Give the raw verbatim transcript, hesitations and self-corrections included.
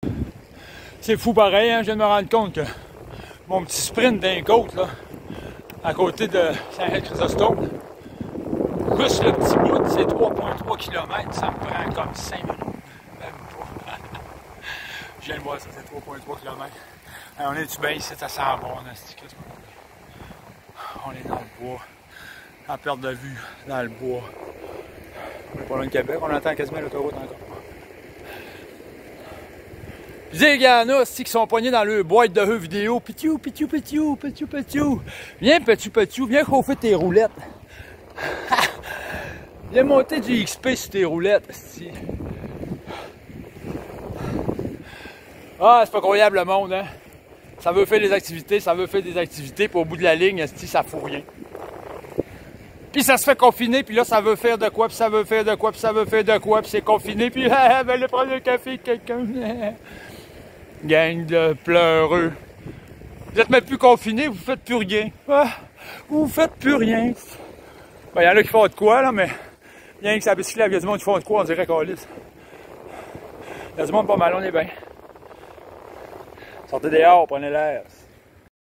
C'est fou pareil, hein? Je viens de me rendre compte que mon petit sprint d'un côte, là, à côté de Saint-Chrysostome, plus le petit bout, c'est trois virgule trois kilomètres, ça me prend comme cinq minutes. Même pas. Je viens de voir ça, c'est trois virgule trois kilomètres. Alors, on est-tu bien ici, ça sent bon, on, on est dans le bois, en perte de vue, dans le bois. On est pas loin de Québec, on entend quasiment l'autoroute encore. Je dis, il y en a aussi qui sont poignés dans le boîte de jeux vidéo. Pitiou, pitiou, pitiou, pitiou, pitiou. Viens, pitiou, pitiou, viens chauffer tes roulettes. Viens monter du X P sur tes roulettes. Asti. Ah, c'est pas croyable le monde, hein. Ça veut faire des activités, ça veut faire des activités, puis au bout de la ligne, asti, ça fout rien. Puis ça se fait confiner, puis là, ça veut faire de quoi, puis ça veut faire de quoi, puis ça veut faire de quoi, puis c'est confiné, puis ah, ben, aller prendre un café avec quelqu'un. Gang de pleureux. Vous êtes même plus confinés, vous faites plus rien. Ah, vous faites plus rien. Ben, y en a qui font de quoi, là, mais il y en a qui s'abicyclent, il y a du monde qui font de quoi, on dirait qu'on lisse. Il y a du monde pas mal, on est bien. Sortez dehors, prenez l'air.